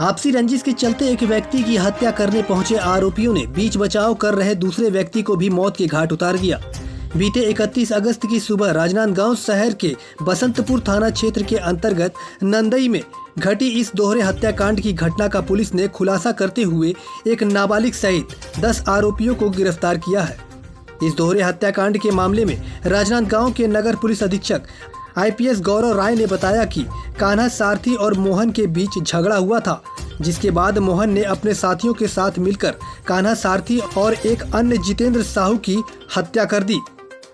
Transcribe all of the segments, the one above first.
आपसी रंजिश के चलते एक व्यक्ति की हत्या करने पहुंचे आरोपियों ने बीच बचाव कर रहे दूसरे व्यक्ति को भी मौत के घाट उतार दिया। बीते 31 अगस्त की सुबह राजनांदगांव शहर के बसंतपुर थाना क्षेत्र के अंतर्गत नंदई में घटी इस दोहरे हत्याकांड की घटना का पुलिस ने खुलासा करते हुए एक नाबालिग सहित 10 आरोपियों को गिरफ्तार किया है। इस दोहरे हत्याकांड के मामले में राजनांदगांव के नगर पुलिस अधीक्षक IPS गौरव राय ने बताया कि कान्हा सारथी और मोहन के बीच झगड़ा हुआ था, जिसके बाद मोहन ने अपने साथियों के साथ मिलकर कान्हा सारथी और एक अन्य जितेंद्र साहू की हत्या कर दी।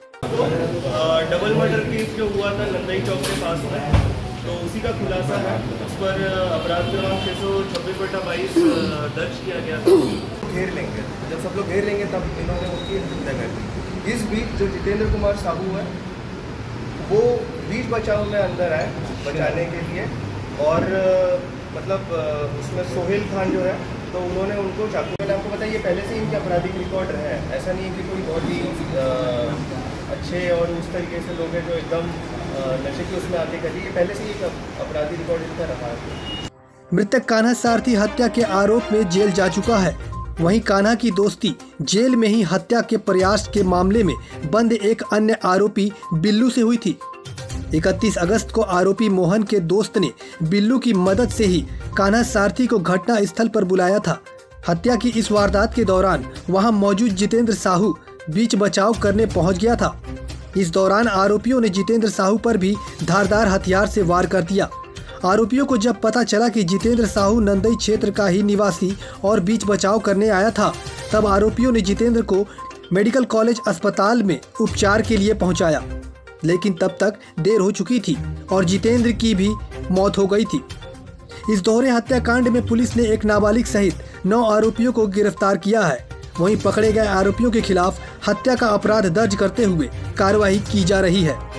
डबल मर्डर केस जो हुआ था नंदई चौक के पास में, तो उसी का खुलासा है। उस पर अपराध क्रमांक 626/22 दर्ज किया गया था। घेर लेंगे, जब सब लोग घेर लेंगे तब इन्होंने उनकी हत्या कर दी। इस बीच जो जितेंद्र कुमार साहू है वो बीच बचाव में अंदर आए बचाने के लिए, और मतलब उसमें सोहेल खान जो है तो उन्होंने उनको चाकू, मैंने आपको बताया ये पहले से इनके आपराधिक रिकॉर्ड है। ऐसा नहीं है कि कोई बहुत ही अच्छे और उस तरीके से लोग हैं जो एकदम नशे के उसमें आते करिए, ये पहले से ही अपराधी रिकॉर्ड इनका रहा है। मृतक कान्हा सारथी हत्या के आरोप में जेल जा चुका है। वहीं कान्हा की दोस्ती जेल में ही हत्या के प्रयास के मामले में बंद एक अन्य आरोपी बिल्लू से हुई थी। 31 अगस्त को आरोपी मोहन के दोस्त ने बिल्लू की मदद से ही कान्हा सारथी को घटना स्थल पर बुलाया था। हत्या की इस वारदात के दौरान वहां मौजूद जितेंद्र साहू बीच बचाव करने पहुंच गया था। इस दौरान आरोपियों ने जितेंद्र साहू पर भी धारदार हथियार से वार कर दिया। आरोपियों को जब पता चला कि जितेंद्र साहू नंदई क्षेत्र का ही निवासी और बीच बचाव करने आया था, तब आरोपियों ने जितेंद्र को मेडिकल कॉलेज अस्पताल में उपचार के लिए पहुंचाया, लेकिन तब तक देर हो चुकी थी और जितेंद्र की भी मौत हो गई थी। इस दोहरे हत्याकांड में पुलिस ने एक नाबालिग सहित 9 आरोपियों को गिरफ्तार किया है। वहीं पकड़े गए आरोपियों के खिलाफ हत्या का अपराध दर्ज करते हुए कार्रवाई की जा रही है।